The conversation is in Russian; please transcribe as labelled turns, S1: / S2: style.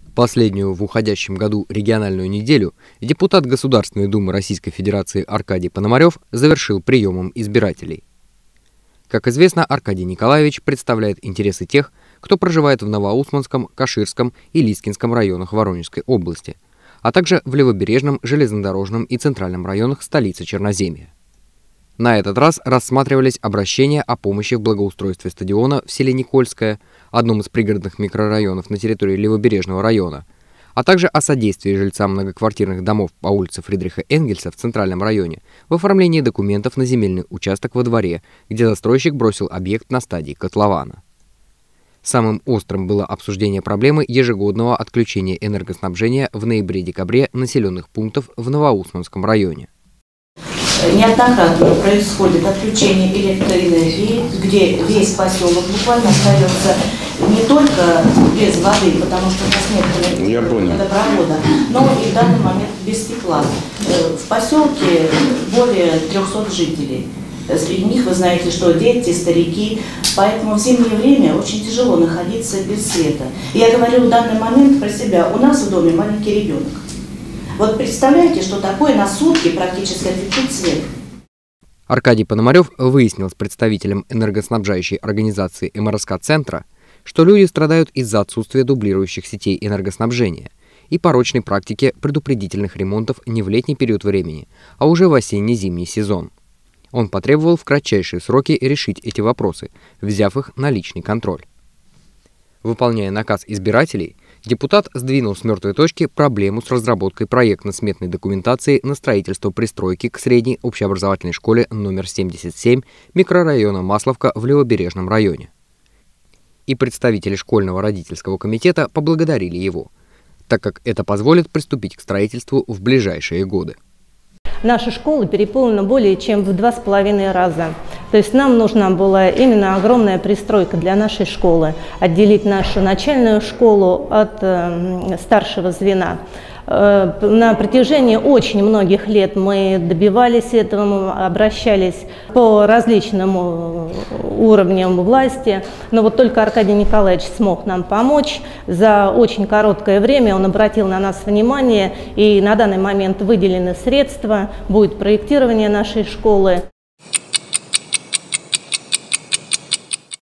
S1: Последнюю в уходящем году региональную неделю депутат Государственной Думы Российской Федерации Аркадий Пономарев завершил приемом избирателей. Как известно, Аркадий Николаевич представляет интересы тех, кто проживает в Новоусманском, Каширском и Лискинском районах Воронежской области, а также в Левобережном, Железнодорожном и Центральном районах столицы Черноземья. На этот раз рассматривались обращения о помощи в благоустройстве стадиона в селе Никольское, одном из пригородных микрорайонов на территории Левобережного района, а также о содействии жильцам многоквартирных домов по улице Фридриха Энгельса в Центральном районе в оформлении документов на земельный участок во дворе, где застройщик бросил объект на стадии котлована. Самым острым было обсуждение проблемы ежегодного отключения энергоснабжения в ноябре-декабре населенных пунктов в Новоусманском районе.
S2: Неоднократно происходит отключение электроэнергии, где весь поселок буквально остается не только без воды, потому что у нас нет водопровода, но и в данный момент без тепла. В поселке более 300 жителей. Среди них вы знаете, что дети, старики, поэтому в зимнее время очень тяжело находиться без света. Я говорю в данный момент про себя. У нас в доме маленький ребенок. Вот представляете, что такое на сутки практически отключить свет.
S1: Аркадий Пономарев выяснил с представителем энергоснабжающей организации МРСК-центра, что люди страдают из-за отсутствия дублирующих сетей энергоснабжения и порочной практики предупредительных ремонтов не в летний период времени, а уже в осенне-зимний сезон. Он потребовал в кратчайшие сроки решить эти вопросы, взяв их на личный контроль. Выполняя наказ избирателей, депутат сдвинул с мертвой точки проблему с разработкой проектно-сметной документации на строительство пристройки к средней общеобразовательной школе номер 77 микрорайона Масловка в Левобережном районе. И представители школьного родительского комитета поблагодарили его, так как это позволит приступить к строительству в ближайшие годы.
S3: Наша школа переполнена более чем в 2,5 раза. То есть нам нужна была именно огромная пристройка для нашей школы, отделить нашу начальную школу от старшего звена. На протяжении очень многих лет мы добивались этого, мы обращались по различным уровням власти, но вот только Аркадий Николаевич смог нам помочь. За очень короткое время он обратил на нас внимание, и на данный момент выделены средства, будет проектирование нашей школы.